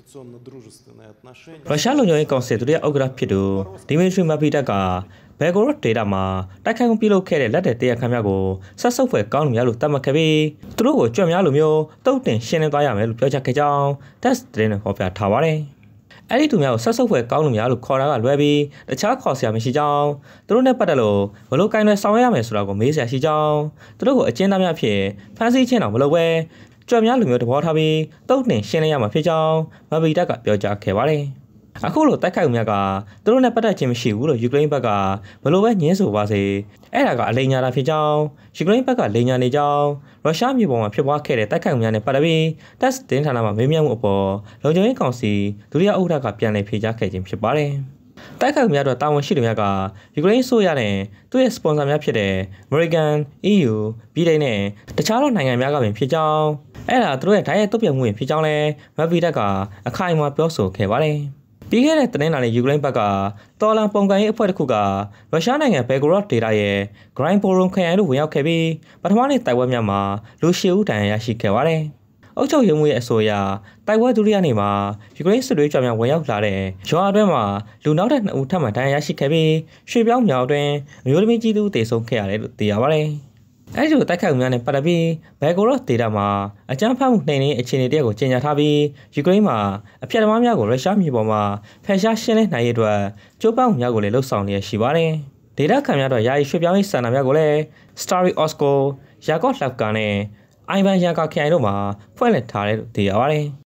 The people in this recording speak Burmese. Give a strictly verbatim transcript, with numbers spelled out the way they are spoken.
ရုရှားလုံခြုံရေးကောင်စီဒုတိယဥက္ကဋ္ဌဖြစ်သူဒီမီထရီမဗီတက်ကဘယ်ဂိုရော့ဒေတာမှာတိုက်ခိုက်မှုပြုလုပ်ခဲ့တဲ့လက်တဲ့တရားခံများကိုဆက်ဆုပ်ဖွယ်ကောင်းလူများလို့သတ်မှတ်ခဲ့ပြီးသူတို့ကိုကြွများလိုမျိုးတုတ်တင်ရှင်းလင်းသွားရမယ်လို့ပြောကြားခဲ့ကြောင်း test သတင်းနဲ့ဖော်ပြထားပါတယ်။အဲ့ဒီသူများကိုဆက်ဆုပ်ဖွယ်ကောင်းလူများလို့ခေါ်တာကလွဲပြီးတခြားခေါ်စရာမရှိကြောင်းသူတို့နဲ့ပတ်သက်လို့ဘလို့ကိုင်းလွယ်ဆောင်ရွက်ရမယ်ဆိုတာကိုမေးစရာရှိကြောင်းသူတို့ကိုအကျဉ်းသားများဖြစ်ဖမ်းဆီးခြင်းတော့မလုပ်ဘဲကြွများလူမျိုးတဘောထားပြီးတုတ်တင်ရှင်းလင်းရမှာဖြစ်ကြောင်းမဗီတက်ကပြောကြားခဲ့ပါတယ်။အခုလိုတိုက်ခိုက်မှုများကသူတို့နဲ့ပတ်သက်ခြင်းမရှိဘူးလို့ယူကရိန်းဘက်ကဘလို့ပဲညင်းဆိုပါစေအဲ့ဒါကအလိညာတာဖြစ်ကြောင်းယူကရိန်းဘက်ကလိညာနေကြောင်းရုရှားမြေပေါ်မှာဖြစ်ပွားခဲ့တဲ့တိုက်ခိုက်မှုများနဲ့ပတ်သက်ပြီး test တင်းဌာနမှာမေးမြန်းမှုအပေါ်လုံခြုံရေးကောင်စီဒုတိယဥက္ကဋ္ဌကပြန်လည်ဖြေကြားခဲ့ခြင်းဖြစ်ပါတယ်။တိုက်ခိုက်မှုများတော့တာဝန်ရှိသူများကယူကရိန်းဆိုရတဲ့သူ့ရဲ့စပွန်ဆာများဖြစ်တဲ့ American, အီးယူ, ပြည်ထောင်နဲ့တခြားသောနိုင်ငံများကပင်ဖြစ်ကြောင်းအဲ့ဒါသူတို့ရဲ့ဓာတ်ရိုက်တုံ့ပြန်မှုတွေဖြစ်ကြောင်းလဲမဗီတက်ကအခိုင်အမာပြောဆိုခဲ့ပါတယ်။ပြီးခဲ့တဲ့သတင်းလာတဲ့ယူကရိန်းဘက်ကတော်လန်ပုံကန်ရေးအဖွဲ့တစ်ခုကရုရှားနိုင်ငံဘယ်ဂိုရော့ဒေတာရဲ့ Grind Boron ခရိုင်တို့ဝင်ရောက်ခဲ့ပြီးပထမနေ့တိုက်ပွဲများမှာလူရှစ်ဦးဒဏ်ရာရရှိခဲ့ပါတယ်။အုပ်ချုပ်ရေးမှူးရဲ့အဆိုအရတိုက်ပွဲဒုတိယနေ့မှာယူကရိန်းစစ်သွေးကြွများဝင်ရောက်လာတဲ့ရွာအတွင်းမှာလူနောက်ထပ်နှစ်ဦးထပ်မံဒဏ်ရာရရှိခဲ့ပြီးရွှေပြောင်းမြောင်အတွင်းအမျိုးသမီးကြီးသူတေဆုံးခဲ့ရတယ်လို့သိရပါတယ်။အဲဒီလိုတိုက်ခိုက်မှုများနဲ့ပတ်သက်ပြီးဘယ်ဂိုရော့ဒေတာမှာအကြမ်းဖက်မှုနှိမ်နင်းအခြေအနေတရက်ကိုကြေညာထားပြီးယူကရိန်းမှာအပြတ်သမားများကိုရုရှားမြေပေါ်မှာဖယ်ရှားရှင်းလင်းနိုင်ရေးအတွက်ကြိုးပမ်းမှုများကိုလည်းလှုပ်ဆောင်လျက်ရှိပါတယ်။ဒေတာခံများတော့ယာယီရွှေ့ပြောင်းရေးစံနာများကိုလည်း Stary Osko, Yakov Lavka နဲ့ Ivan Yanka ခရိုင်တို့မှာဖွင့်လှစ်ထားတယ်လို့သိရပါတယ်။